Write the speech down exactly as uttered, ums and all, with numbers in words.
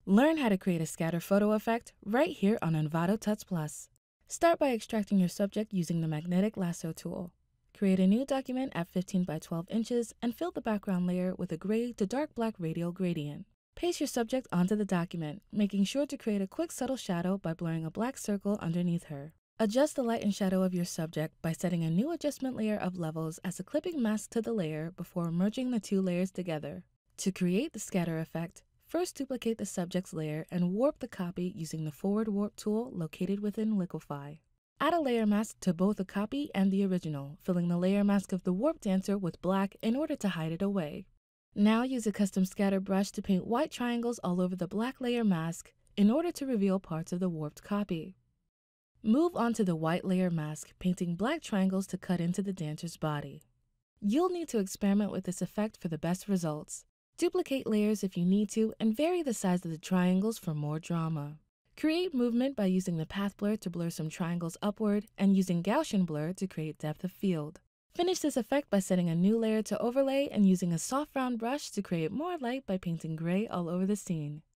Learn how to create a scatter photo effect right here on Envato Tuts Plus. Start by extracting your subject using the magnetic lasso tool. Create a new document at fifteen by twelve inches and fill the background layer with a gray to dark black radial gradient. Paste your subject onto the document, making sure to create a quick subtle shadow by blurring a black circle underneath her. Adjust the light and shadow of your subject by setting a new adjustment layer of levels as a clipping mask to the layer before merging the two layers together. To create the scatter effect, first duplicate the subject's layer and warp the copy using the forward warp tool located within Liquify. Add a layer mask to both the copy and the original, filling the layer mask of the warp dancer with black in order to hide it away. Now use a custom scatter brush to paint white triangles all over the black layer mask in order to reveal parts of the warped copy. Move on to the white layer mask, painting black triangles to cut into the dancer's body. You'll need to experiment with this effect for the best results. Duplicate layers if you need to and vary the size of the triangles for more drama. Create movement by using the path blur to blur some triangles upward and using Gaussian blur to create depth of field. Finish this effect by setting a new layer to overlay and using a soft round brush to create more light by painting gray all over the scene.